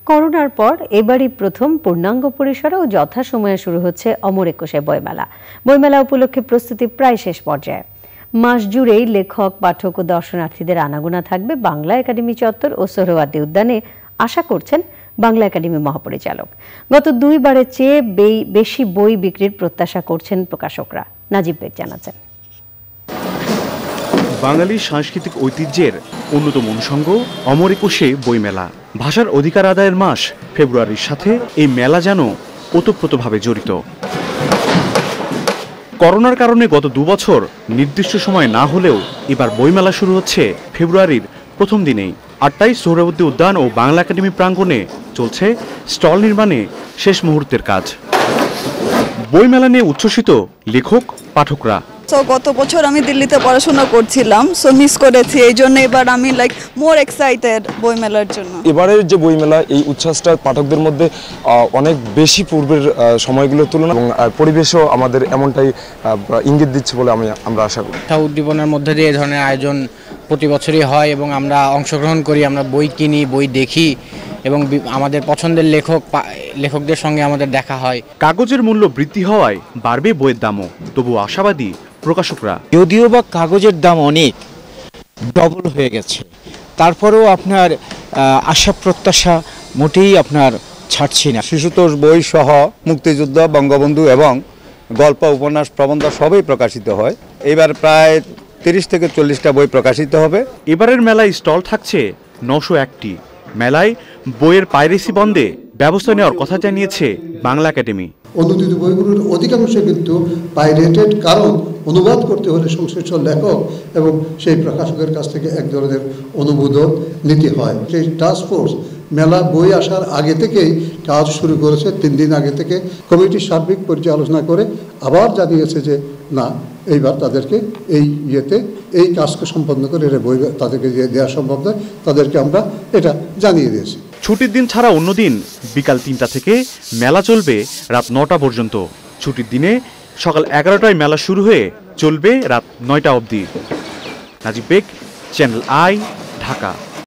করোনার পর এবারই প্রথম পূর্ণাঙ্গ পরিসরে ও যথাসময়ে শুরু হচ্ছে অমর একুশে বইমেলা। বইমেলা উপলক্ষে প্রস্তুতি প্রায় শেষ পর্যায়ে। মাস জুড়েই লেখক, পাঠক ও দর্শনার্থীদের আনাগোনা থাকবে বাংলা একাডেমি চত্বর ও সোহরাওয়ার্দী উদ্যানে, আশা করছেন বাংলা একাডেমি মহাপরিচালক। গত দুইবারের চেয়ে বেশি বই বিক্রির প্রত্যাশা করছেন প্রকাশকরা। নাজিব বেগ জানাচ্ছেন। বাঙালি সাংস্কৃতিক ঐতিহ্যের অন্যতম অনুষঙ্গ অমর একুশে বইমেলা। ভাষার অধিকার আদায়ের মাস ফেব্রুয়ারির সাথে এই মেলা যেন ওতপ্রোতভাবে জড়িত। করোনার কারণে গত 2 বছর নির্দিষ্ট সময় না হলেও এবার বইমেলা শুরু হচ্ছে ফেব্রুয়ারির প্রথম দিনেই। 28 সোহরাওয়ার্দী উদ্যান ও বাংলা একাডেমি প্রাঙ্গণে চলছে স্টল নির্মাণে শেষ মুহূর্তের কাজ। বইমেলা নিয়ে উচ্ছ্বসিত লেখক, পাঠকরা। গত বছর আমি দিল্লিতে পড়াশোনা করছিলাম, সো মিস করেছি, এই জন্য এবার আমি মোর এক্সাইটেড বইমেলার জন্য। এবারের যে বইমেলা, এই উচ্ছ্বাসটা পাঠকদের মধ্যে অনেক বেশি পূর্বের সময়গুলোর তুলনায়, এবং পরিবেশও আমাদের এমনটাই ইঙ্গিত দিচ্ছে বলে আমরা আশা করি। উদ্দীপনার মধ্যে দিয়ে এই ধরনের আয়োজন প্রতি বছরই হয় এবং আমরা অংশগ্রহণ করি, আমরা বই কিনি, বই দেখি এবং আমাদের পছন্দের লেখকদের সঙ্গে আমাদের দেখা হয়। কাগজের মূল্য বৃদ্ধি হওয়ায় বাড়বে বইয়ের দামও, তবু আশাবাদী প্রকাশকরা। যদিও বা কাগজের দাম অনেক ডবল হয়ে গেছে, তারপরেও আপনার আশা প্রত্যাশা মোটেই আপনার ছাড়ছি না। শিশুতোষ বই সহ মুক্তিযুদ্ধ, বঙ্গবন্ধু এবং গল্প, উপন্যাস, প্রবন্ধ সবই প্রকাশিত হয়। এবার প্রায় 30 থেকে 40টা বই প্রকাশিত হবে। এবারের মেলায় স্টল থাকছে 901টি। মেলায় বইয়ের পাইরেসি বন্ধে ব্যবস্থা নেওয়ার কথা জানিয়েছে বাংলা একাডেমি। অনুদিত বইগুলোর অধিকাংশ কিন্তু পাইরেটেড, কারণ অনুবাদ করতে হলে সংশ্লিষ্ট লেখক এবং সেই প্রকাশকের কাছ থেকে এক ধরনের অনুমোদন নিতে হয়। সেই টাস্কফোর্স মেলা বই আসার আগে থেকেই কাজ শুরু করেছে। 3 দিন আগে থেকে কমিটির সার্বিক পর্যালোচনা করে আবার জানিয়েছে যে না, এইবার তাদেরকে এই কাজকে সম্পন্ন করে বই তাদেরকে দেওয়া সম্ভব নয়, তাদেরকে আমরা এটা জানিয়ে দিয়েছি। ছুটির দিন ছাড়া অন্য দিন বিকাল 3টা থেকে মেলা চলবে রাত 9টা পর্যন্ত। ছুটির দিনে সকাল 11টায় মেলা শুরু হয়ে চলবে রাত 9টা অবধি। Nazib Beg, channel I, Dhaka.